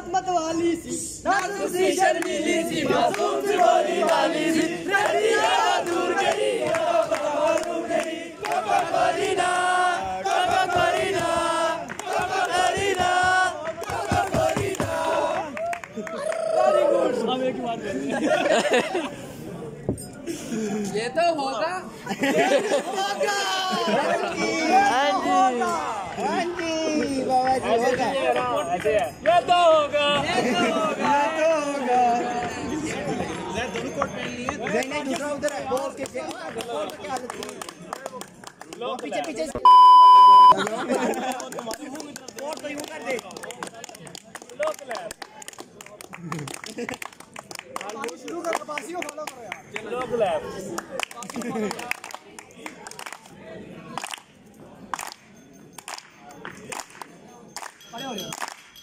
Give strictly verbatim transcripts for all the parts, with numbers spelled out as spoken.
मत वाली सी नाजुक सी शर्मीली सी मासूम सी भोली वाली सी रतिया दूर गई दूर गई कब करीना कब करीना कब करीना कब करीना। Very good. हम एक बात करेंगे। ये तो होगा होगा होगा हाँ जी बाबा जी होगा ऐसे है ये तो होगा ये तो होगा ये तो होगा। यार दोनों कोट पहन लिए नहीं नहीं दूसरा उधर है बॉल के बॉल पे क्या हालत है लोग पीछे पीछे और तो यूं कर दे लो क्लैप शुरू कर पासी को फॉलो करो यार लो क्लैप। अरे हो गया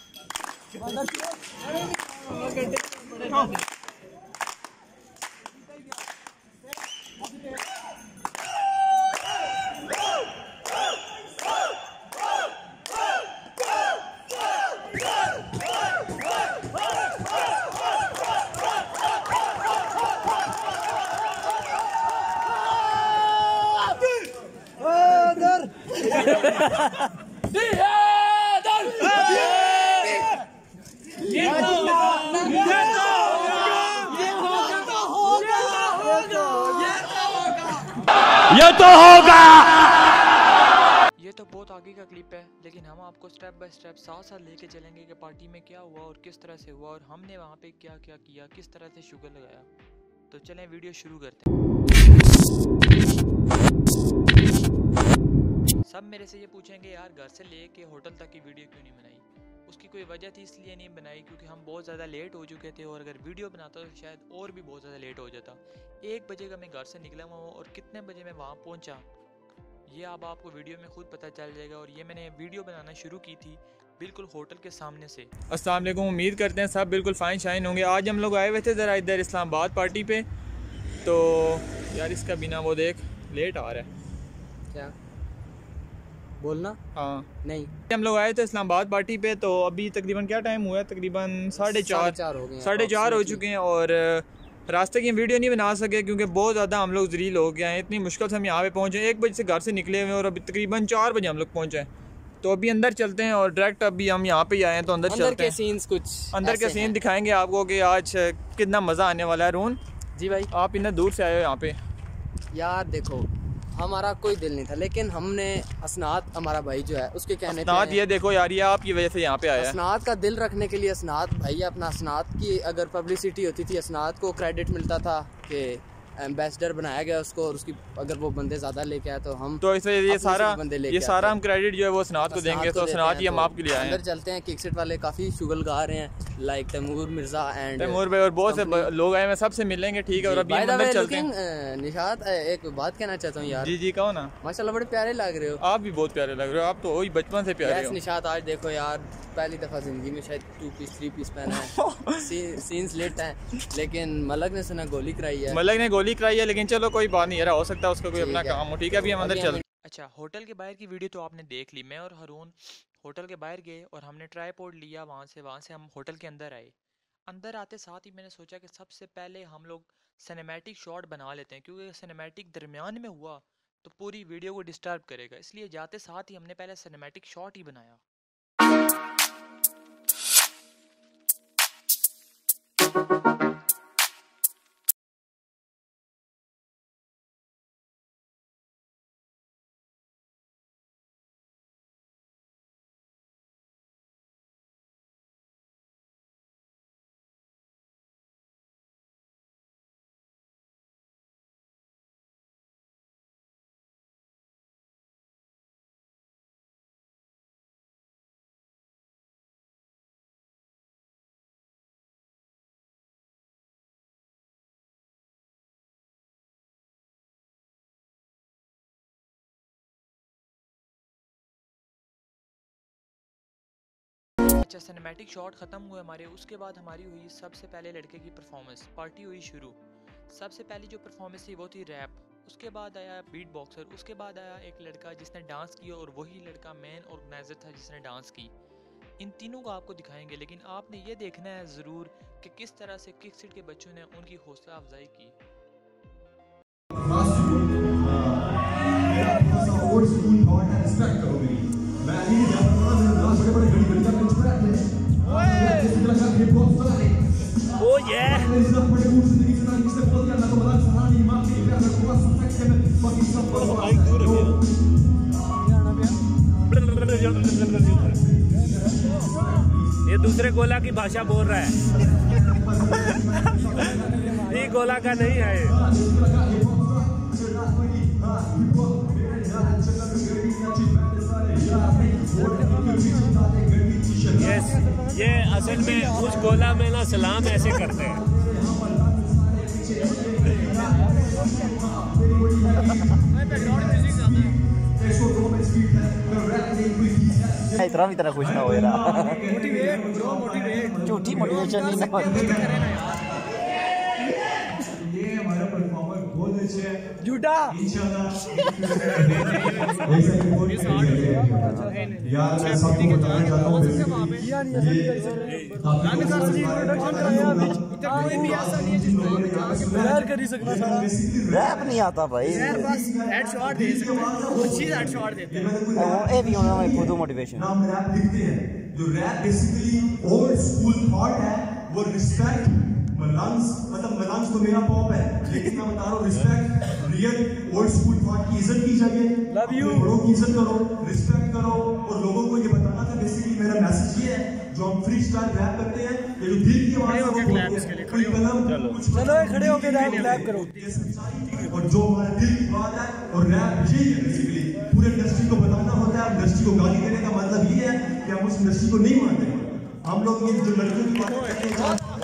ये तो होगा। ये तो बहुत आगे का क्लिप है, लेकिन हम आपको स्टेप बाय स्टेप साथ साथ लेके चलेंगे कि पार्टी में क्या हुआ और किस तरह से हुआ और हमने वहाँ पे क्या क्या किया, किस तरह से शुगर लगाया। तो चलें वीडियो शुरू करते हैं। सब मेरे से ये पूछेंगे यार घर से लेके होटल तक की वीडियो क्यों नहीं बनाई। उसकी कोई वजह थी, इसलिए नहीं बनाई क्योंकि हम बहुत ज़्यादा लेट हो चुके थे और अगर वीडियो बनाता तो शायद और भी बहुत ज़्यादा लेट हो जाता। एक बजे का मैं घर से निकला हुआ हूँ और कितने बजे मैं वहाँ पहुँचा ये अब आप, आपको वीडियो में खुद पता चल जाएगा। और ये मैंने वीडियो बनाना शुरू की थी बिल्कुल होटल के सामने से। अस्सलाम वालेकुम, उम्मीद करते हैं सब बिल्कुल फ़ाइन शाइन होंगे। आज हम लोग आए हुए थे ज़रा इधर इस्लामाबाद पार्टी पे, तो यार इसका बिना वो देख लेट आ रहा है क्या बोलना। हाँ नहीं हम लोग आए थे इस्लामाबाद पार्टी पे, तो अभी तकरीबन क्या टाइम हुआ है, तकरीबन साढ़े चार साढ़े चार हो चुके हैं और रास्ते की वीडियो नहीं बना सके क्योंकि बहुत ज़्यादा हम लोग ज़लील हो गए हैं। इतनी मुश्किल से हम यहाँ पे पहुँचे, एक बजे से घर से निकले हुए हैं और अभी तकरीबन चार बजे हम लोग पहुँचे हैं। तो अभी अंदर चलते हैं और डायरेक्ट अभी हम यहाँ पे ही आए हैं, तो अंदर, अंदर चलते के सीन्स कुछ अंदर के सीन दिखाएंगे आपको कि आज कितना मज़ा आने वाला है। रोन जी भाई, आप इतना दूर से आए हो यहाँ पे। यार देखो हमारा कोई दिल नहीं था, लेकिन हमने असनात हमारा भाई जो है उसके कहने असनात ये देखो यार, ये आपकी वजह से यहाँ पे आया है। असनात का दिल रखने के लिए असनात भाई अपना असनात की अगर पब्लिसिटी होती थी, असनात को क्रेडिट मिलता था कि एम्बेसडर बनाया गया उसको, और उसकी अगर वो बंदे ज़्यादा लेके आए तो हम तो इसे ये सारा ये सारा हम क्रेडिट जो है वो असनात को देंगे। तो असनात ही हम आपके लिए आए हैं। अंदर चलते हैं, किकसिट वाले काफ़ी शुगर गा रहे हैं, लाइक तैमूर मिर्जा एंड तैमूर भाई और बहुत से लोग आए हैं, सबसे मिलेंगे ठीक है। और अभी हम अंदर चलते हैं। निशात एक बात कहना चाहता हूँ यार। जी जी कहो ना। माशाल्लाह बड़े प्यारे लग रहे हो। आप भी बहुत प्यारे लग रहे हो, आप तो वही बचपन से प्यारे हो। निशात आज देखो यार पहली दफ़ा ज़िंदगी में शायद टू पीस थ्री पीस पहना है। सीन्स लेट हैं, लेकिन मलक ने सुना गोली कराई है। मलक ने गोली कराई है, लेकिन चलो कोई बात नहीं यार, हो सकता है उसका कोई अपना काम हो। ठीक है अभी हम अंदर चलते हैं। अच्छा, होटल के बाहर की वीडियो तो आपने देख ली। मैं और हारून होटल के बाहर गए और हमने ट्राईपॉड लिया, वहाँ से वहाँ से हम होटल के अंदर आए। अंदर आते साथ ही मैंने सोचा कि सबसे पहले हम लोग सिनेमैटिक शॉट बना लेते हैं, क्योंकि सिनेमैटिक दरमियान में हुआ तो पूरी वीडियो को डिस्टर्ब करेगा। इसलिए जाते साथ ही हमने पहले सिनेमैटिक शॉट ही बनाया। अच्छा, सिनेमैटिक शॉट ख़त्म हुए हमारे। उसके बाद हमारी हुई सबसे पहले लड़के की परफॉर्मेंस। पार्टी हुई शुरू। सबसे पहली जो परफॉर्मेंस थी वो थी रैप। उसके बाद आया बीट बॉक्सर। उसके बाद आया एक लड़का जिसने डांस किया और वही लड़का मेन ऑर्गेनाइज़र था जिसने डांस की। इन तीनों को आपको दिखाएंगे, लेकिन आपने ये देखना है ज़रूर कि किस तरह से किकसिट के बच्चों ने उनकी हौसला अफजाई की। Oh yeah! ये दूसरे गोला की भाषा बोल रहा है। ये गोला का नहीं है। यस, ये असल में उस गोला में ना सलाम ऐसे करते हैं। इतना भी तरह कुछ ना हो रहा। झूठी मोटिवेशन नहीं ना। ये हमारा परफॉर्मर बहुत अच्छे है। झूठा यार मैं सबको बताना चाहता हूँ रैप नहीं आता भाई। ये भी होना है खुद मोटिवेशन। हम रैप लिखते हैं, जो rap basically old school thought है, वो रिस्पेक्ट मलांस, मतलब मलांस तो मेरा पॉप है, लेकिन मैं बता रहा हूँ respect real old school thought की इज्जत की जाइए, बड़ों की इज्जत करो, रिस्पेक्ट करो। और लोगों को ये बताना था, बेसिकली मेरा मैसेज ये है, जो हम फ्री स्टाइल रैप करते हैं, ये जो दिल की आवाज है, कोई कलम कुछ चलो खड़े होके रैप करो। ये सच्चाई और जो हमारा दिल की बात है, और रैप यही है बेसिकली। पूरे इंडस्ट्री को बताना होता है, इंडस्ट्री को गाली देने का मतलब ये है कि हम उस इंडस्ट्री को नहीं मानते। हम लोग ये जो लड़कियों की बातें करते हैं,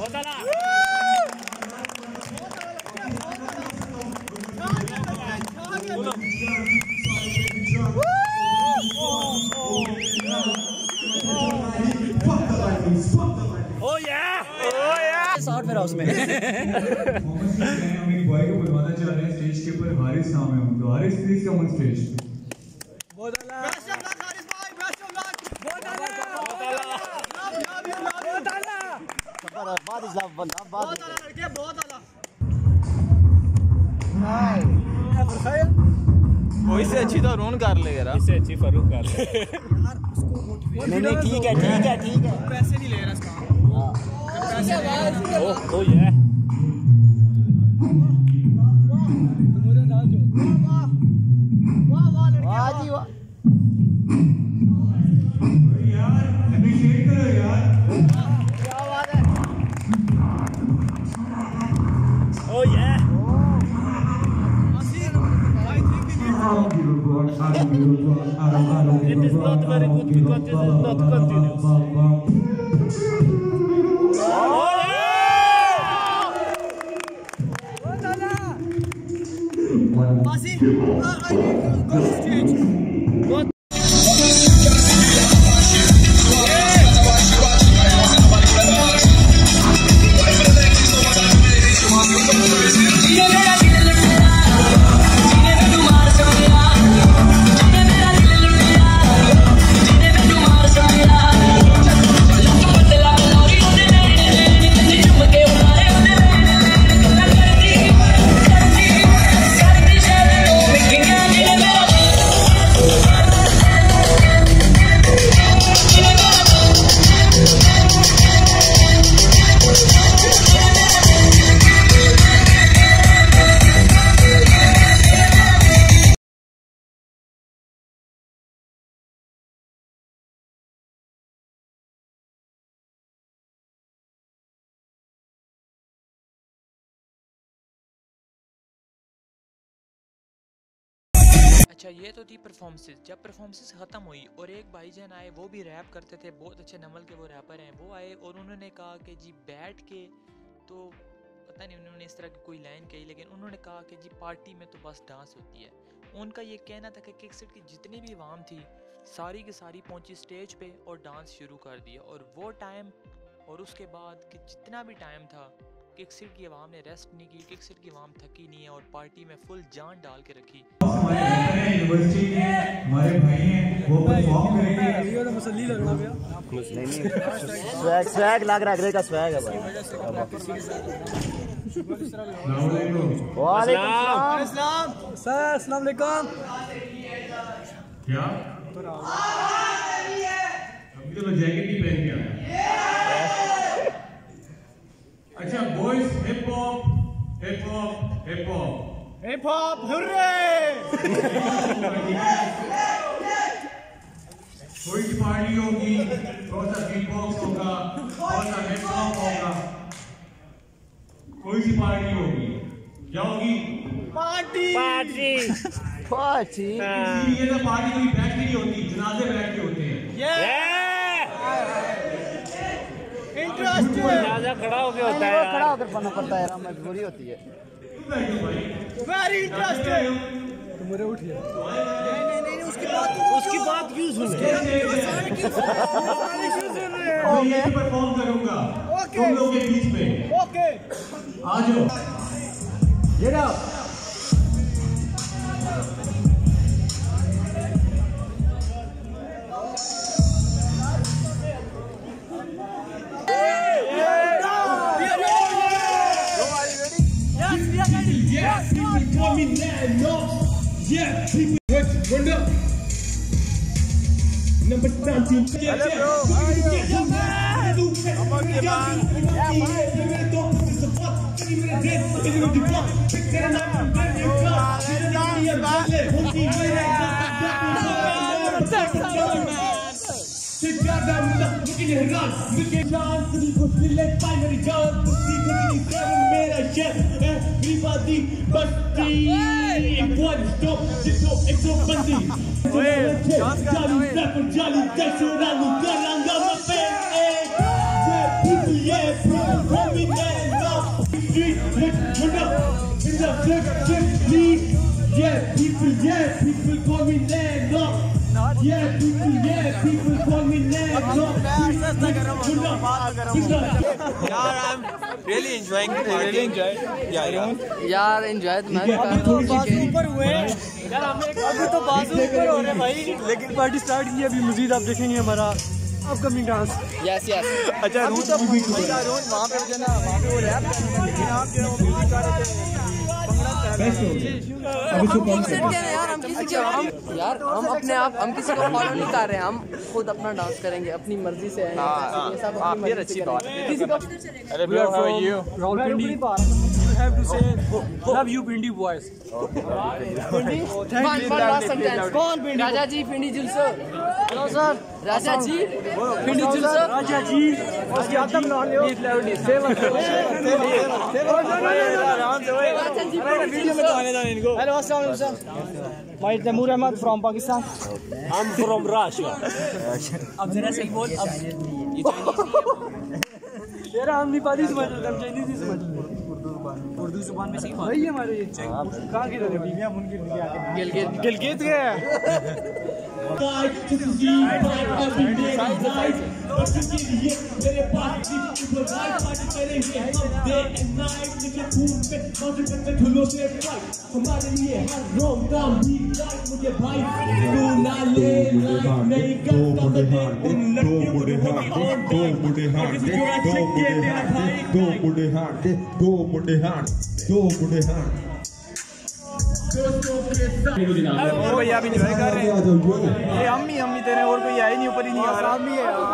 Oh yeah! Oh yeah! Sound फिर उसमें हम एक बॉय को बुलवाना चाह रहे हैं स्टेज के ऊपर। हारिस नाम है उनका। Haris please come on stage. बहुत आला बेस्ट ऑफ लक हारिस भाई, बेस्ट ऑफ लक। बहुत आला बहुत आला बहुत आला बाद इस लव बंदा बाद बहुत आला लड़के, बहुत आला। वो इससे अच्छी तो रोन कर ले यार, इससे अच्छी फरूक कर ले। नहीं नहीं ठीक है ठीक है ठीक है। पैसे नहीं ले रहा इसका। Oh oh yeah! वाह जी वाह। यार अप्रिशिएट करो यार। क्या बात है। Oh yeah! It is not very good because this is not continuous. Masi, I need to go to stage. अच्छा, ये तो थी परफॉर्मेंसेस। जब परफॉर्मेंसेस ख़त्म हुई और एक भाईजान आए, वो भी रैप करते थे, बहुत अच्छे नमल के वो रैपर हैं। वो आए और उन्होंने कहा कि जी बैठ के, तो पता नहीं उन्होंने इस तरह की कोई लाइन कही, लेकिन उन्होंने कहा कि जी पार्टी में तो बस डांस होती है। उनका ये कहना था कि किकसिट की जितनी भी आवाम थी, सारी की सारी पहुंची स्टेज पे और डांस शुरू कर दिया। और वो टाइम और उसके बाद कि जितना भी टाइम था, किकसिट की आवाम ने रेस्ट नहीं की, किकसिट की आवाम थकी नहीं है और पार्टी में फुल जान डाल के रखी। हमारे यूनिवर्सिटी के हमारे भाई हैं, वो परफॉर्म करेंगे। ये तो मसली लग रहा है। नहीं नहीं स्वैग स्वैग लग रहा है, अगले का स्वैग है भाई। वालेकुम अस्सलाम सर, अस्सलाम वालेकुम। क्या अभी तो मैं जैकेट ही पहन के आया। अच्छा boys, hip hop hip hop hip hop hip hop hurray. थोड़ी सी पार्टी होगी, थोड़ा सा बीट बॉक्स होगा, थोड़ा सा हिप हॉप होगा, थोड़ी सी पार्टी होगी। क्या होगी? Party party party. ये ना पार्टी कोई बैठ के नहीं होती, जनाजे बैठ के होते हैं। इंटरेस्टिंग। जनाजा खड़ा होके होता है, खड़ा होकर पढ़ना पड़ता है, मजबूरी होती है। Very interesting. तुम मुझे उठिए। नहीं नहीं नहीं उसकी बात उसकी बात क्यों सुन रहे हो? मैं ये परफॉर्म करूंगा तुम लोगों के बीच में। ओके आ जाओ। ये ना Yeah, people, let's run up. Number nineteen. Hello, bro. How are you? I'm on the man. Yeah, Sit down, look in your run. Look at John, we go select primary gun. Pussy, cookie, seven, made a chef. Everybody, but the one stop, just go, it's so funny. Jolly, snapper, jolly, that's what I'm gonna go my bed. Yeah, people, yeah, people, call me man, love. Street, let's run up. In the flip, flip, please. Yeah, people, yeah, people, call me man, love. Yeah, people, yeah, people call me Ned. यार I'm really enjoying it. Really enjoy. Yeah, yeah. यार enjoy तो मैं अभी तो बाजू ऊपर हुए यार, हमने अभी तो बाजू ऊपर हो रहे भाई, लेकिन पार्टी स्टार्ट की अभी। मजीद आप देखेंगे हमारा अपकमिंग डांस। Yes yes. अच्छा रोज तो अच्छा रोज वहाँ पे जो ना वहाँ पे वो रैप करते हैं, लेकिन आप जो म्यूजिक गा रहे थे यार हम किसी के हम यार हम अपने आप हम किसी को फॉलो नहीं कर रहे हैं, हम खुद अपना डांस करेंगे अपनी मर्जी से। ये सब अपनी मर्जी से करेंगे। किसी को अरे bro, how are you? Rawalpindi. You have to say love you Pindi boys. One last sentence. कौन पिंडी? राजा जी पिंडी जुलसो। Hello sir. राजा जी पिंडी जुलसो। राजा जी उसकी आदम लॉन ले। सेवन राजा जी वीडियो में तो आने जाने इनको। हेलो अस्सलाम वालेकुम sir. My Tamur Ahmad from Pakistan. I'm from Russia. अब जरा सही बोल। अब ये यार हम नेपाली समझ रहे हम चाइनीज नहीं समझ उर्दू जुबान में सही भाई हमारे ये कहाँ की तरह बीवियाँ मुनगिर गिलगित गिलगित के हमारे लिए हर रोम काम भी मुझे भाई तू ना ले नहीं करता दो मुड़े हाथ दो मुड़े हाथ दो मुड़े हाथ दो मुड़े हाथ दो मुड़े हाथ दो मुड़े हाथ और भैया अभी एंजॉय कर रहे हैं। ये हम ही हम ही तेरे और कोई आए नहीं, ऊपर ही नहीं आ रहा।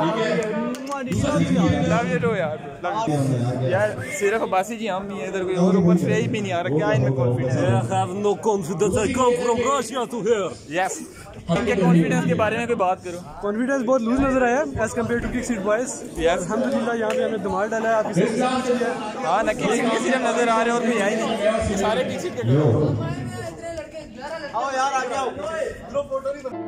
लव यू टू यार, यार सिर्फ बासी जी हम ही हैं, इधर कोई और ऊपर से ही भी नहीं आ रहा। क्या इनमें कॉन्फिडेंस है? I have no confidence. I come from Russia to here. Yes. इनके कॉन्फिडेंस के बारे में कोई बात करो। कॉन्फिडेंस बहुत लूज नजर आया एज कम्पेयर टू किक्सिट बॉयज। यस अल्हम्दुलिल्लाह यहाँ पे हमने धमाल डाला है। आपकी हाँ ना किसी किसी ने नजर आ रहे और कोई आए नहीं, सारे किसी के। आओ यार आ जाओ, लो फोटो नहीं